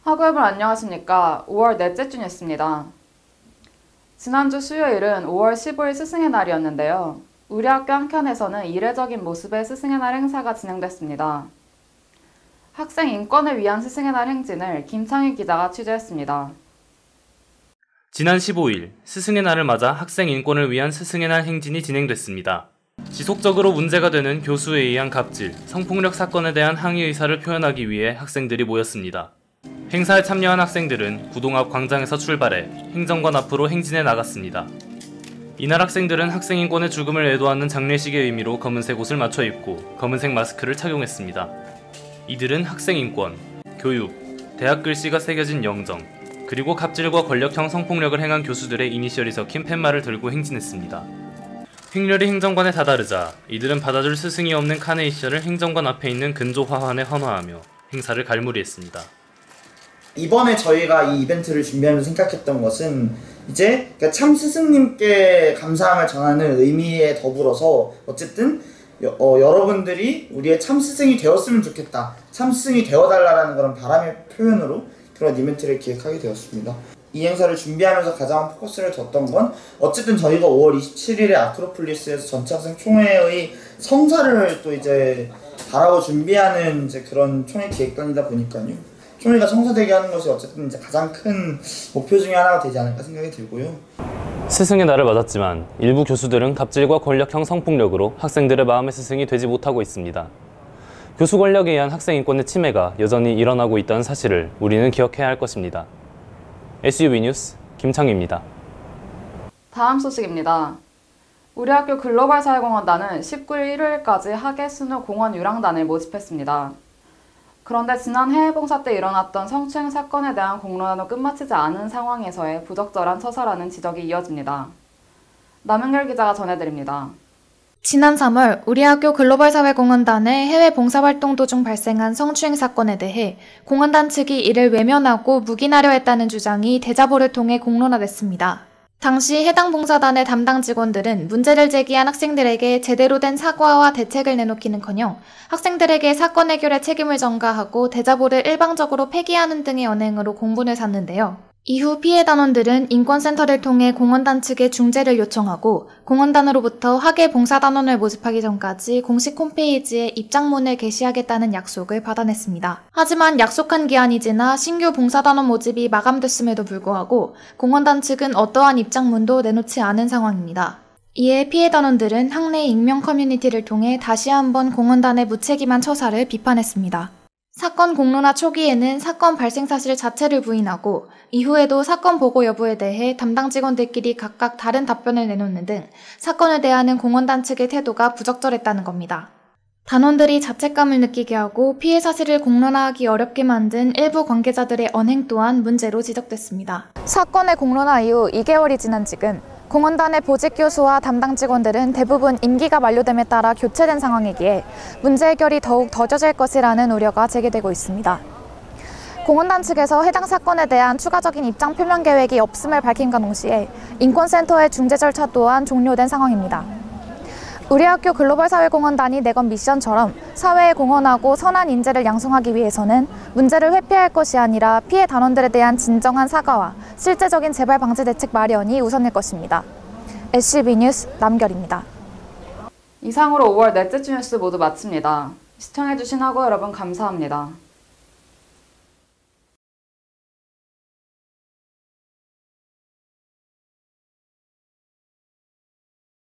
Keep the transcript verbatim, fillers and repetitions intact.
학우 여러분 안녕하십니까. 오월 넷째 주 뉴스입니다. 지난주 수요일은 오월 십오일 스승의 날이었는데요. 우리 학교 한켠에서는 이례적인 모습의 스승의 날 행사가 진행됐습니다. 학생 인권을 위한 스승의 날 행진을 김창희 기자가 취재했습니다. 지난 십오일 스승의 날을 맞아 학생 인권을 위한 스승의 날 행진이 진행됐습니다. 지속적으로 문제가 되는 교수에 의한 갑질, 성폭력 사건에 대한 항의 의사를 표현하기 위해 학생들이 모였습니다. 행사에 참여한 학생들은 구동 앞 광장에서 출발해 행정관 앞으로 행진해 나갔습니다. 이날 학생들은 학생 인권의 죽음을 애도하는 장례식의 의미로 검은색 옷을 맞춰 입고 검은색 마스크를 착용했습니다. 이들은 학생 인권, 교육, 대학 글씨가 새겨진 영정, 그리고 갑질과 권력형 성폭력을 행한 교수들의 이니셜이 적힌 팻말을 들고 행진했습니다. 횡렬이 행정관에 다다르자 이들은 받아줄 스승이 없는 카네이션을 행정관 앞에 있는 근조 화환에 헌화하며 행사를 갈무리했습니다. 이번에 저희가 이 이벤트를 준비하면서 생각했던 것은 이제 참 스승님께 감사함을 전하는 의미에 더불어서 어쨌든 여, 어, 여러분들이 우리의 참 스승이 되었으면 좋겠다, 참 스승이 되어달라는 그런 바람의 표현으로 그런 이벤트를 기획하게 되었습니다. 이 행사를 준비하면서 가장 포커스를 뒀던 건 어쨌든 저희가 오월 이십칠일에 아크로폴리스에서 전체 학생 총회의 성사를 또 이제 바라고 준비하는 이제 그런 총회 기획단이다 보니까요. 총회가 성사되게 하는 것이 어쨌든 이제 가장 큰 목표 중에 하나가 되지 않을까 생각이 들고요. 스승의 날을 맞았지만 일부 교수들은 갑질과 권력형 성폭력으로 학생들의 마음의 스승이 되지 못하고 있습니다. 교수 권력에 의한 학생 인권의 침해가 여전히 일어나고 있다는 사실을 우리는 기억해야 할 것입니다. 에스유비 뉴스 김창희입니다. 다음 소식입니다. 우리 학교 글로벌 사회공헌단은 십구일 일요일까지 학예 순우 공헌 유랑단을 모집했습니다. 그런데 지난 해외 봉사 때 일어났던 성추행 사건에 대한 공론화도 끝마치지 않은 상황에서의 부적절한 처사라는 지적이 이어집니다. 남은결 기자가 전해드립니다. 지난 삼월 우리 학교 글로벌 사회공헌단의 해외 봉사활동 도중 발생한 성추행 사건에 대해 공헌단 측이 이를 외면하고 묵인하려 했다는 주장이 대자보를 통해 공론화됐습니다. 당시 해당 봉사단의 담당 직원들은 문제를 제기한 학생들에게 제대로 된 사과와 대책을 내놓기는커녕 학생들에게 사건 해결의 책임을 전가하고 대자보를 일방적으로 폐기하는 등의 언행으로 공분을 샀는데요. 이후 피해 단원들은 인권센터를 통해 공헌단 측에 중재를 요청하고 공헌단으로부터 학예 봉사단원을 모집하기 전까지 공식 홈페이지에 입장문을 게시하겠다는 약속을 받아냈습니다. 하지만 약속한 기한이 지나 신규 봉사단원 모집이 마감됐음에도 불구하고 공헌단 측은 어떠한 입장문도 내놓지 않은 상황입니다. 이에 피해 단원들은 학내 익명 커뮤니티를 통해 다시 한번 공헌단의 무책임한 처사를 비판했습니다. 사건 공론화 초기에는 사건 발생 사실 자체를 부인하고 이후에도 사건 보고 여부에 대해 담당 직원들끼리 각각 다른 답변을 내놓는 등 사건을 대하는 공헌단 측의 태도가 부적절했다는 겁니다. 단원들이 자책감을 느끼게 하고 피해 사실을 공론화하기 어렵게 만든 일부 관계자들의 언행 또한 문제로 지적됐습니다. 사건의 공론화 이후 이 개월이 지난 지금 공헌단의 보직 교수와 담당 직원들은 대부분 임기가 만료됨에 따라 교체된 상황이기에 문제 해결이 더욱 더뎌질 것이라는 우려가 제기되고 있습니다. 공헌단 측에서 해당 사건에 대한 추가적인 입장 표명 계획이 없음을 밝힌과 동시에 인권센터의 중재 절차 또한 종료된 상황입니다. 우리 학교 글로벌 사회공헌단이 내건 미션처럼 사회에 공헌하고 선한 인재를 양성하기 위해서는 문제를 회피할 것이 아니라 피해 단원들에 대한 진정한 사과와 실제적인 재발 방지 대책 마련이 우선일 것입니다. 에스유비 뉴스 남결입니다. 이상으로 오월 넷째 주 뉴스 모두 마칩니다. 시청해주신 학우 여러분 감사합니다.